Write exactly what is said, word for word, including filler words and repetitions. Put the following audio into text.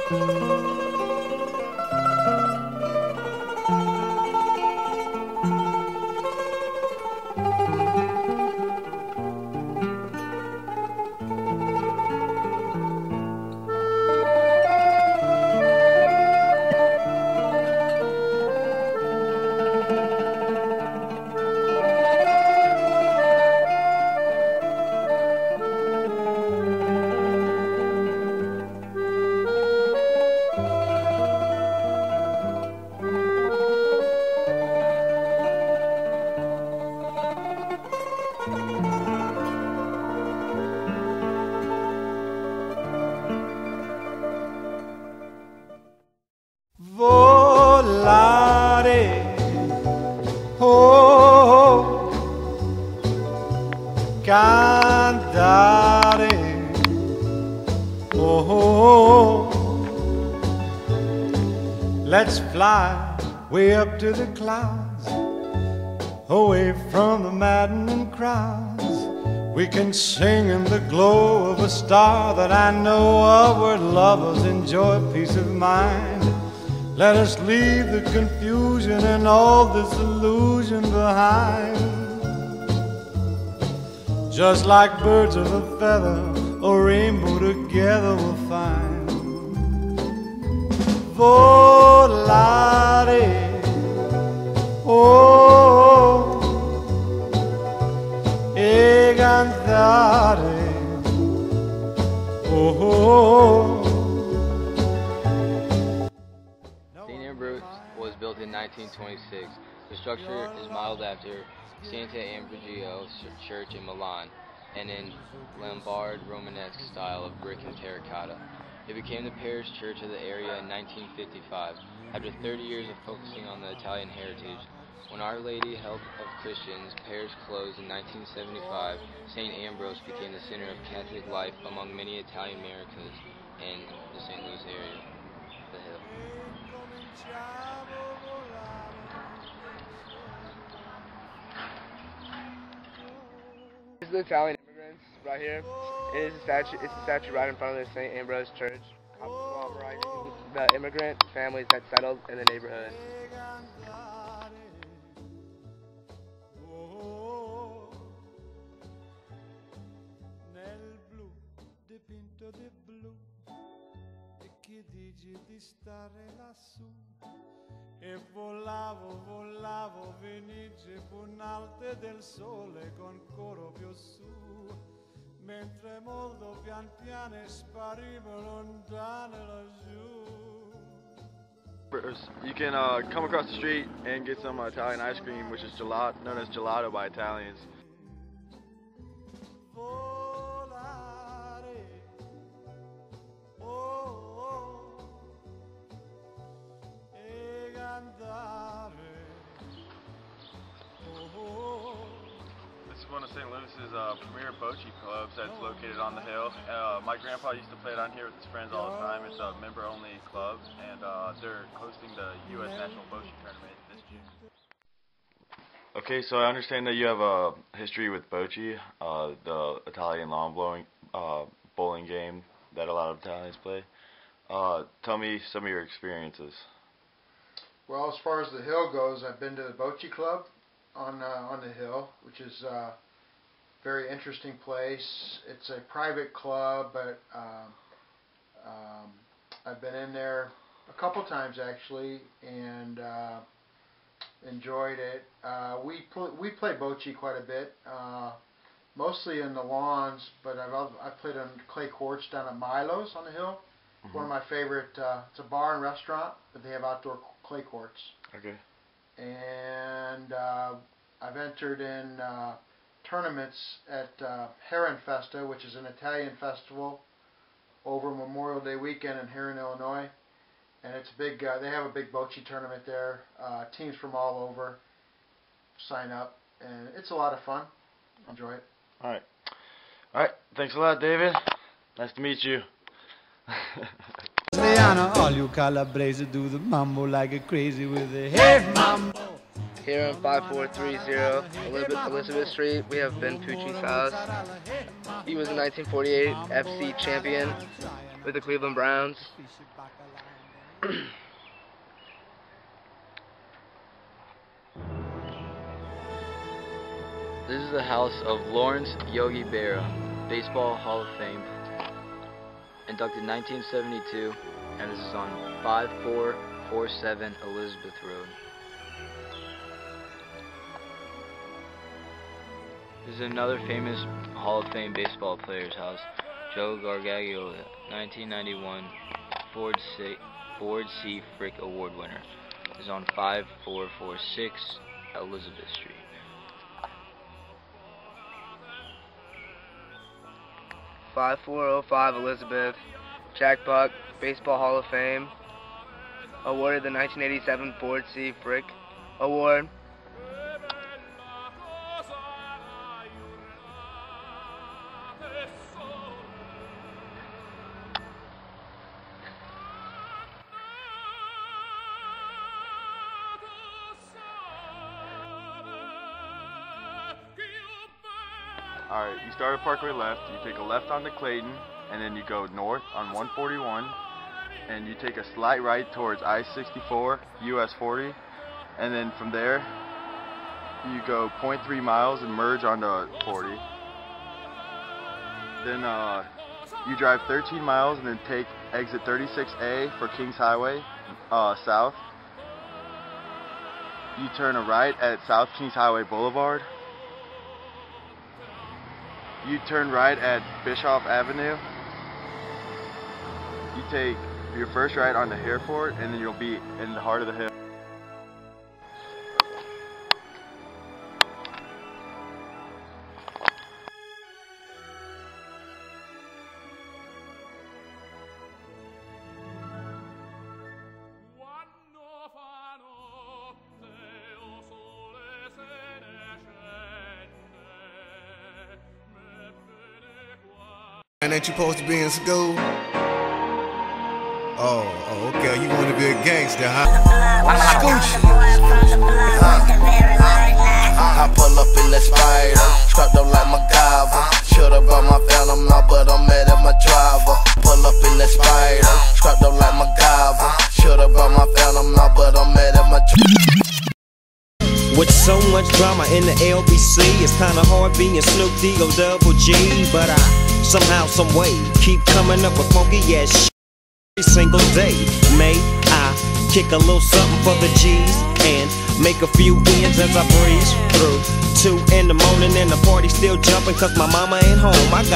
Volare, oh, cantare, oh, let's fly way up to the clouds, away from the maddening crowds. We can sing in the glow of a star that I know of, where lovers enjoy peace of mind. Let us leave the confusion and all this illusion behind. Just like birds of a feather, a rainbow together we'll find. Volare, oh, e cantare, oh. Saint Ambrose was built in nineteen twenty-six. The structure is modeled after Santa Ambrogio Church in Milan and in Lombard Romanesque style of brick and terracotta. It became the parish church of the area in nineteen fifty-five, after thirty years of focusing on the Italian heritage. When Our Lady Help of Christians parish closed in nineteen seventy-five, Saint Ambrose became the center of Catholic life among many Italian Americans in the Saint Louis area. The Hill. This is the Italian immigrants right here. It is a statue. It's a statue right in front of the Saint Ambrose Church. The immigrant families that settled in the neighborhood. E volavo, volavo, venigie punalte del sole con coro più su, mentre molto pian piano sparivo lontane laggiù. You can uh, come across the street and get some uh, Italian ice cream, which is gelato, known as gelato by Italians. This is one of Saint Louis's uh, premier bocce clubs that's located on the hill. Uh, my grandpa used to play it on here with his friends all the time. It's a member-only club, and uh, they're hosting the U S National Bocce Tournament this June. Okay, so I understand that you have a history with bocce, uh, the Italian lawn blowing, uh, bowling game that a lot of Italians play. Uh, tell me some of your experiences. Well, as far as the hill goes, I've been to the Bocce Club on uh, on the hill, which is a very interesting place. It's a private club, but um, um, I've been in there a couple times actually, and uh, enjoyed it. Uh, we pl we play bocce quite a bit, uh, mostly in the lawns, but I've I've played on clay courts down at Milo's on the hill. Mm-hmm. One of my favorite. Uh, it's a bar and restaurant, but they have outdoor clay courts. Okay. And uh, I've entered in uh, tournaments at uh, Heron Festa, which is an Italian festival over Memorial Day weekend in Heron, Illinois. And it's big. Uh, they have a big bocce tournament there. Uh, teams from all over sign up, and it's a lot of fun. Enjoy it. All right. All right. Thanks a lot, David. Nice to meet you. All you Calabrese do the mambo like a crazy with the hey mambo. Here on five four three zero Elizabeth, Elizabeth Street, we have Ben Pucci's house. He was a nineteen forty-eight F C champion. with the Cleveland Browns. This is the house of Lawrence Yogi Berra, Baseball Hall of Fame, inducted nineteen seventy-two, and this is on five four four seven Elizabeth Road. This is another famous Hall of Fame baseball player's house, Joe Gargagliola, nineteen ninety-one Ford C. Ford C. Frick Award winner. This is on five four four six Elizabeth Street. five four oh five Elizabeth, Jack Buck, Baseball Hall of Fame, awarded the nineteen eighty-seven Ford C. Frick Award. Alright, you start at Parkway left, you take a left onto Clayton, and then you go north on one forty-one, and you take a slight right towards I sixty-four, U S forty, and then from there, you go zero point three miles and merge onto forty. Then uh, you drive thirteen miles and then take exit thirty-six A for Kings Highway, uh, south. You turn a right at South Kings Highway Boulevard. You turn right at Bischoff Avenue. You take your first right onto Hereford, and then you'll be in the heart of the hill. And ain't you supposed to be in school? Oh, oh, okay. You want to be a gangster, huh? Scoochie. I pull up in the Spider, strapped up like MacGyver. Shoulda brought my Phantom out, but I'm mad at my driver. Pull up in the Spider, strapped up like MacGyver. Shoulda brought my Phantom out, but I'm mad at my driver. With so much drama in the L B C, it's kinda hard being Snoop D O double G. But I somehow, some way, keep coming up with funky ass shit every single day. May I kick a little something for the G's and make a few ends as I breeze through. Two in the morning and the party still jumping cause my mama ain't home. I got